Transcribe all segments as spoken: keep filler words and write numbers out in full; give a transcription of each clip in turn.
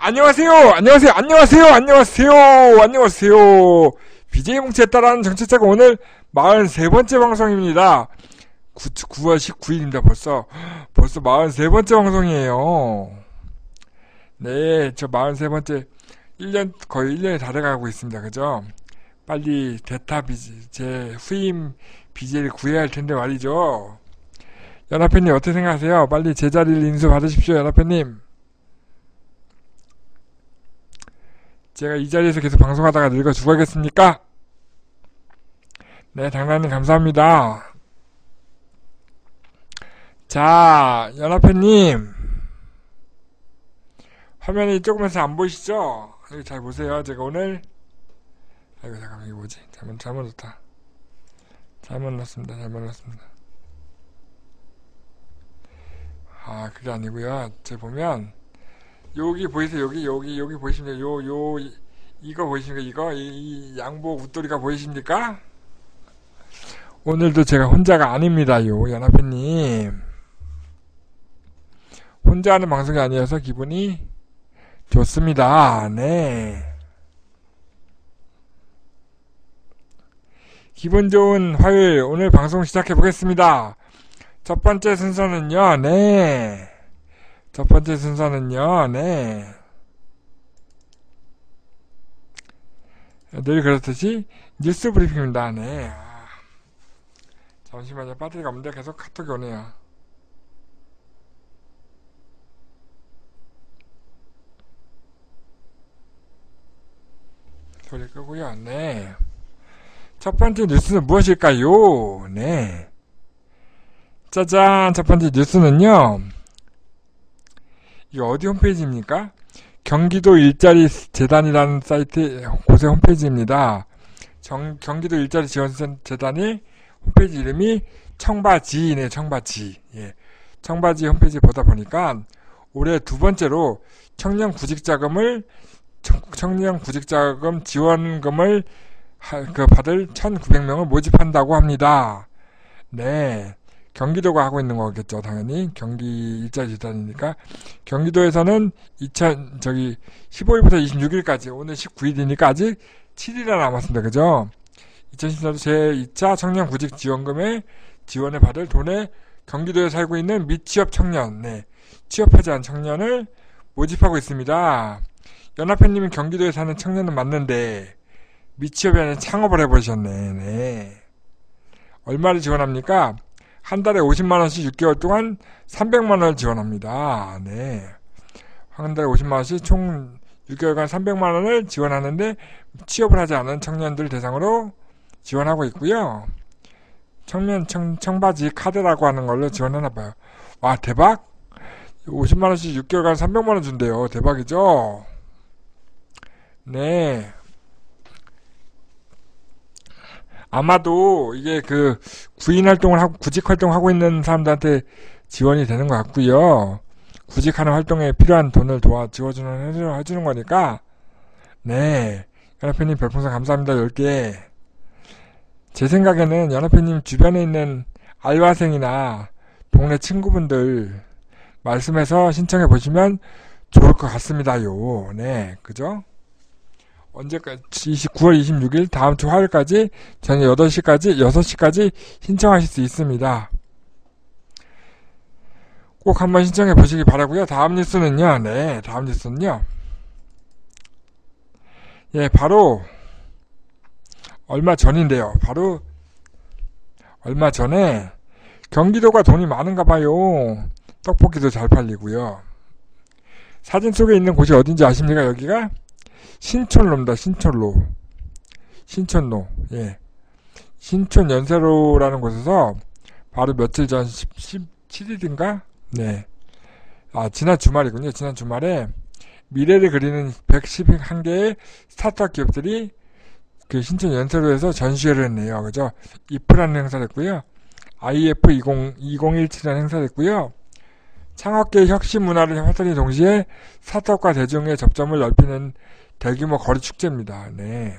안녕하세요, 안녕하세요, 안녕하세요, 안녕하세요, 안녕하세요. 비제이 뭉치에 따라하는 정치자가 오늘 사십삼 번째 방송입니다. 구월 십구일입니다. 벌써, 벌써 사십삼 번째 방송이에요. 네, 저 사십삼 번째, 일 년, 거의 일 년이 다 돼가고 있습니다. 그죠? 빨리 대타 비지, 제 후임 비제이를 구해야 할 텐데 말이죠. 연합회님 어떻게 생각하세요? 빨리 제 자리를 인수 받으십시오, 연합회님. 제가 이 자리에서 계속 방송하다가 늙어 죽어야겠습니까? 네, 당나님 감사합니다. 자, 연합회님. 화면이 조금해서 안 보이시죠? 여기 잘 보세요. 제가 오늘, 아이고, 잠깐만, 이게 뭐지? 잘못, 잘못 넣었다. 잘못 넣었습니다. 잘못 넣었습니다. 아, 그게 아니고요. 제가 보면, 여기 보이세요? 여기, 여기, 여기 보이십니까? 요, 요, 이, 이거 보이십니까? 이거? 이, 이 양복 웃돌이가 보이십니까? 오늘도 제가 혼자가 아닙니다. 요, 연합회님. 혼자 하는 방송이 아니어서 기분이 좋습니다. 네. 기분 좋은 화요일, 오늘 방송 시작해 보겠습니다. 첫 번째 순서는요, 네. 첫 번째 순서는요, 네. 늘 그렇듯이 뉴스 브리핑입니다. 네. 아, 잠시만요. 배터리가 없는데 계속 카톡이 오네요. 소리 끄고요. 네. 첫 번째 뉴스는 무엇일까요? 네. 짜잔! 첫 번째 뉴스는요. 이거 어디 홈페이지입니까? 경기도 일자리 재단이라는 사이트 곳의 홈페이지입니다. 정, 경기도 일자리 지원 재단이 홈페이지 이름이 청바지네, 청바지. 예. 청바지 홈페이지 보다 보니까 올해 두 번째로 청년 구직자금을 청년 구직자금 지원금을 하, 그 받을 천구백 명을 모집한다고 합니다. 네. 경기도가 하고 있는 거겠죠, 당연히. 경기 일자리 재단이니까. 경기도에서는 이천, 저기, 십오일부터 이십육일까지, 오늘 십구일이니까 아직 칠일이나 남았습니다. 그죠? 이천십사 년도 제이 차 청년 구직 지원금에 지원을 받을 돈에 경기도에 살고 있는 미취업 청년, 네. 취업하지 않은 청년을 모집하고 있습니다. 연합회님은 경기도에 사는 청년은 맞는데, 미취업이 아니라 창업을 해버리셨네, 네. 얼마를 지원합니까? 한 달에 오십만 원씩 육 개월 동안 삼백만 원을 지원합니다. 네. 한 달에 오십만 원씩 총 육 개월간 삼백만 원을 지원하는데 취업을 하지 않은 청년들 대상으로 지원하고 있고요. 청년 청, 청바지 카드라고 하는 걸로 지원하나봐요. 와, 대박! 오십만 원씩 육 개월간 삼백만 원 준대요. 대박이죠? 네. 아마도 이게 그 구인 활동을 하고 구직 활동을 하고 있는 사람들한테 지원이 되는 것 같고요. 구직하는 활동에 필요한 돈을 도와 지워주는 해주는 거니까 네. 연합회님 별풍선 감사합니다. 열 개. 제 생각에는 연합회님 주변에 있는 알바생이나 동네 친구분들 말씀해서 신청해 보시면 좋을 것 같습니다요. 네. 그죠? 언제까지, 구월 이십육일 다음 주 화요일까지 저녁 여덟 시까지, 여섯 시까지 신청하실 수 있습니다. 꼭 한번 신청해 보시기 바라고요. 다음 뉴스는요. 네, 다음 뉴스는요. 예, 바로 얼마 전인데요. 바로 얼마 전에 경기도가 돈이 많은가 봐요. 떡볶이도 잘 팔리고요. 사진 속에 있는 곳이 어딘지 아십니까? 여기가 신촌로입니다. 신촌로. 신촌로. 예. 신촌 연세로라는 곳에서 바로 며칠 전 십칠일인가? 네. 아, 지난 주말이군요. 지난 주말에 미래를 그리는 백십일 개의 스타트업 기업들이 그 신촌 연세로에서 전시회를 했네요. 그죠? 이프라는 행사를 했고요. 아이에프 이천십칠이라는 행사를 했고요. 창업계의 혁신 문화를 확산하는 동시에 스타트업과 대중의 접점을 넓히는 대규모 거리 축제입니다. 네.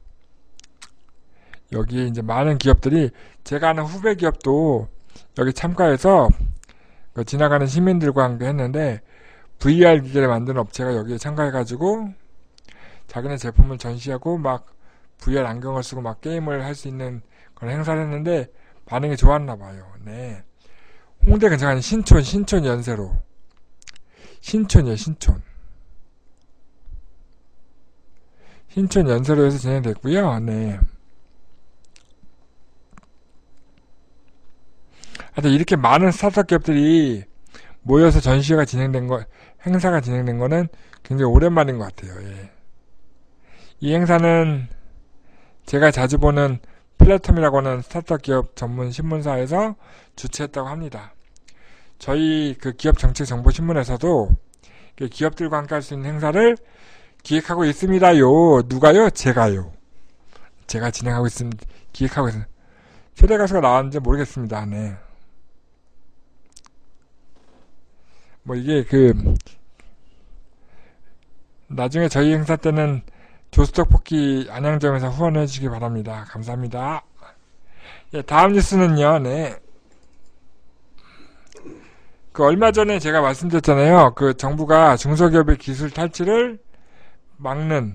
여기에 이제 많은 기업들이, 제가 아는 후배 기업도 여기 참가해서 그 지나가는 시민들과 함께 했는데, 브이알 기계를 만드는 업체가 여기에 참가해가지고 자기네 제품을 전시하고 막 브이알 안경을 쓰고 막 게임을 할 수 있는 그런 행사를 했는데 반응이 좋았나 봐요. 네. 홍대 근처에 있는 신촌, 신촌 연세로. 신촌이요, 신촌. 신촌 연세로에서 진행됐고요. 네. 하여튼 이렇게 많은 스타트업 기업들이 모여서 전시회가 진행된 거, 행사가 진행된 거는 굉장히 오랜만인 것 같아요. 예. 이 행사는 제가 자주 보는 플랫폼이라고 하는 스타트업 기업 전문 신문사에서 주최했다고 합니다. 저희 그 기업 정책 정보 신문에서도 기업들과 함께 할 수 있는 행사를 기획하고 있습니다요. 누가요? 제가요. 제가 진행하고 있습니다. 기획하고 있습니다. 초대 가수가 나왔는지 모르겠습니다. 네. 뭐 이게 그 나중에 저희 행사 때는 조수떡볶이 안양점에서 후원해 주시기 바랍니다. 감사합니다. 예, 다음 뉴스는요. 네. 그 얼마 전에 제가 말씀드렸잖아요. 그 정부가 중소기업의 기술 탈취를 막는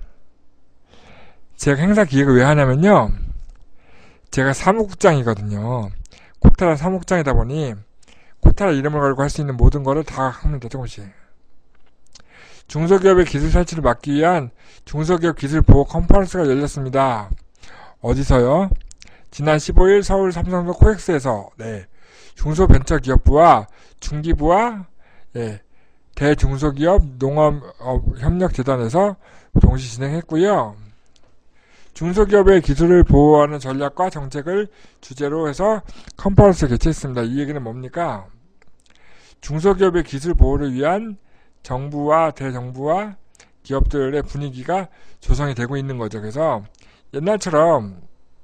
제가 행사 기획을 왜 하냐면요. 제가 사무국장이거든요. 코타라 사무국장이다 보니 코타라 이름을 걸고 할 수 있는 모든 거를 다 합니다. 조금씩. 중소기업의 기술 탈취를 막기 위한 중소기업 기술 보호 컨퍼런스가 열렸습니다. 어디서요? 지난 십오일 서울 삼성동 코엑스에서 네, 중소벤처기업부와 중기부와 예, 대중소기업 농업협력재단에서 동시 진행했고요. 중소기업의 기술을 보호하는 전략과 정책을 주제로 해서 컨퍼런스를 개최했습니다. 이 얘기는 뭡니까? 중소기업의 기술 보호를 위한 정부와 대정부와 기업들의 분위기가 조성이 되고 있는 거죠. 그래서 옛날처럼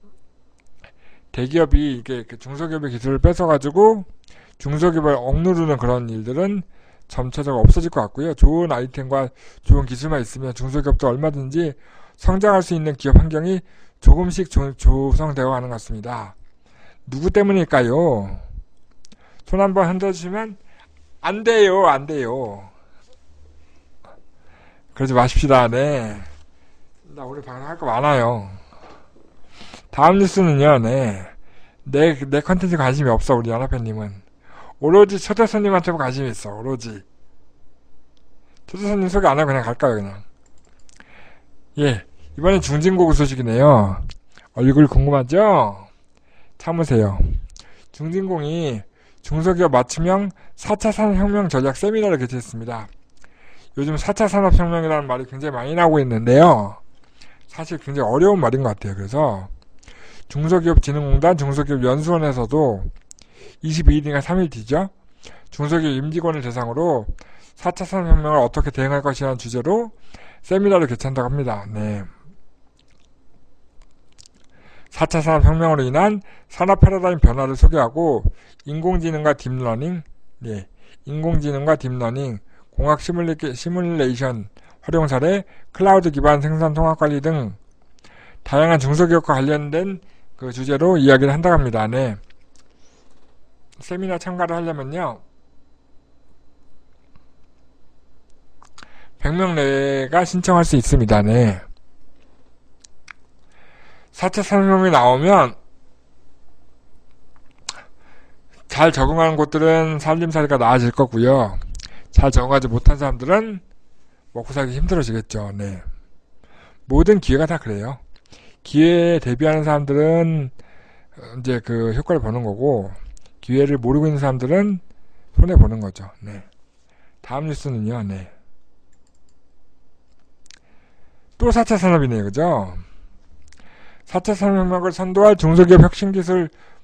대기업이 이게 중소기업의 기술을 뺏어가지고 중소기업을 억누르는 그런 일들은 점차적으로 없어질 것 같고요. 좋은 아이템과 좋은 기술만 있으면 중소기업도 얼마든지 성장할 수 있는 기업 환경이 조금씩 조, 조성되어 가는 것 같습니다. 누구 때문일까요? 손 한번 흔들어주시면 안 돼요, 안 돼요. 그러지 마십시다. 네. 나 우리 방송할 거 많아요. 다음 뉴스는요. 네. 내, 내 컨텐츠 관심이 없어. 우리 연합회님은. 오로지 초대 손님한테만 관심이 있어. 오로지. 초대 손님 소개 안 하고 그냥 갈까요, 그냥. 예. 이번엔 중진고 소식이네요. 얼굴 궁금하죠? 참으세요. 중진공이 중소기업 맞춤형 사 차 산업혁명 전략 세미나를 개최했습니다. 요즘 사 차 산업혁명이라는 말이 굉장히 많이 나오고 있는데요. 사실 굉장히 어려운 말인 것 같아요. 그래서 중소기업진흥공단 중소기업연수원에서도 이십이일인가 삼일 뒤죠. 중소기업 임직원을 대상으로 사 차 산업혁명을 어떻게 대응할 것이라는 주제로 세미나를 개최한다고 합니다. 네. 사 차 산업혁명으로 인한 산업 패러다임 변화를 소개하고 인공지능과 딥러닝, 네, 인공지능과 딥러닝, 공학 시뮬레, 시뮬레이션 활용 사례, 클라우드 기반 생산 통합 관리 등 다양한 중소기업과 관련된 그 주제로 이야기를 한다고 합니다. 네. 세미나 참가를 하려면요. 백 명 내가 신청할 수 있습니다. 네. 사 차 산업혁명이 나오면 잘 적응하는 곳들은 살림살이가 나아질 거고요. 잘 적응하지 못한 사람들은 먹고 살기 힘들어지겠죠. 네. 모든 기회가 다 그래요. 기회에 대비하는 사람들은 이제 그 효과를 보는 거고 기회를 모르고 있는 사람들은 손해 보는 거죠. 네. 다음 뉴스는요. 네. 또 사 차 산업이네요. 그죠? 사 차 산업혁명을 선도할 중소기업 혁신기술